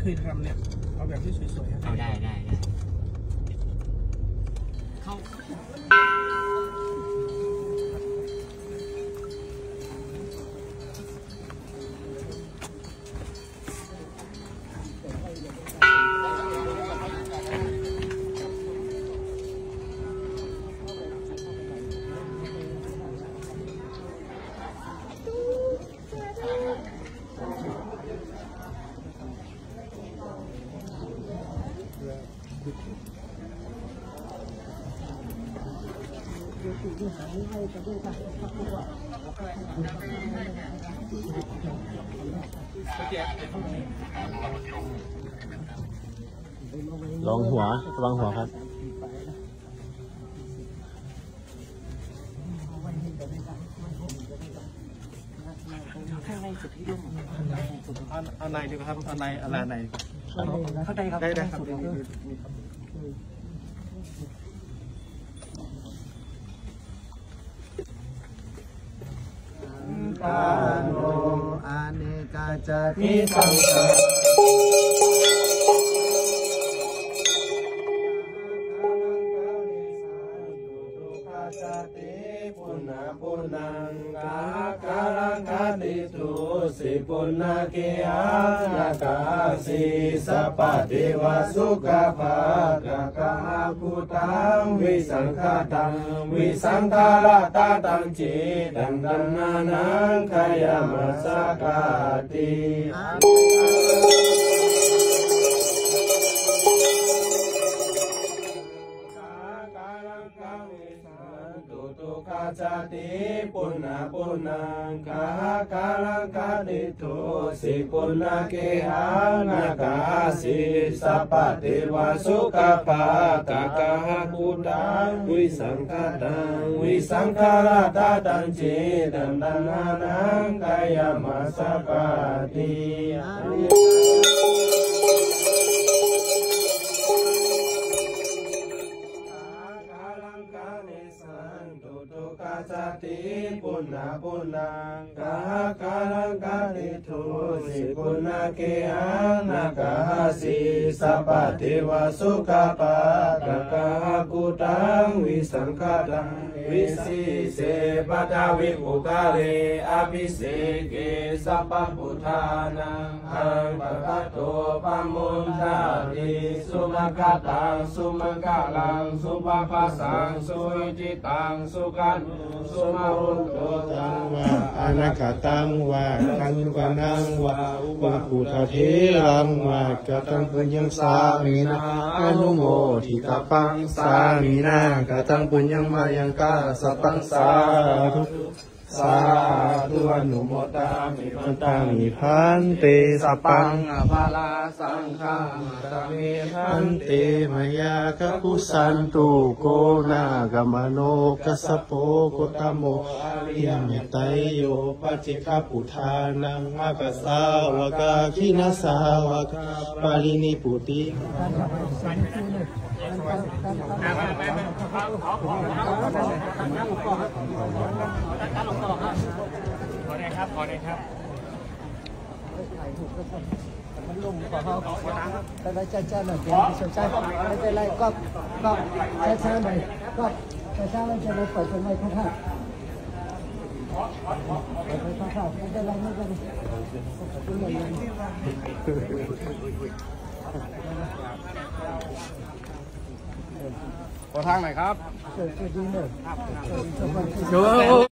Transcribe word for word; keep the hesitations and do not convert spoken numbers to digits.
ยทำเนี่ยเอาแบบที่สวยๆเอาได้ได้ได้เข้าลองหัวระวังหัวครับข้างในสุดที่ร่มอันในดีครับอันในอะไรในเข้าใจครับได้ได้ครับปาโนอาเนกาจติสังฆปุณาปุนังกาการังคติตุสิปุณาเกียนาคาสีสัพพะเทวสุขภากะกะกุตังวิสังฆตังวิสังฆาระตาตังจิตังตันนานังขยามัสสกาติจติปุณาปุนังกาการังคติตุสิปุณาเกหานาคาสีสัพพะเทวสุขภากะกะกุตังวิสังฆตังวิสังฆาระตาตังจิตังตันนานังกายามัสสกาติจติปุณาปุนังกาการังคติตุสิปุณาเกหานาคาสีสัพพะเทวสุขภากะกะกุตังวิสังฆตังวิสิเสปะทาวิปุกาเรอภิเสเกสัพพพุทธานังอังปะกะโตปัมมุนทาติสุมังคตังสุมังคลังสุปะปัสสังสุอิจิตังสุขันสุมาหุนโตตังวะอนาคตังวะกังวานังวะอุปปุถะเทรังวะกตังปุญญังสามีนาอนุโมทิตาปังสามีนากตังปุญญังมายังกาสัพพังสาธุสาธุอนุโมทามิพันตังมิพันเตสัพพังอภาลาสังฆาตามิพันเตมยาคะคุสันตุโกนากามโนกัสสโปโกตโมอาริยเมตไตโยปัจเจกปุทานังมะกะสาวกะขินาสาวกะปาลินิปุติขอได้ครับขอได้ครับมันลงขอเขาแต่ละจ้าๆหน่อยเป็นสนใจไม่เป็นไรก็ก็ช้าๆหน่อยก็ช้าๆแล้วจะได้ปล่อยคนไม่ข้างๆปล่อยไปข้างๆไม่เป็นไรไม่เป็นไรขอทางหน่อยครับเกิดดีเลย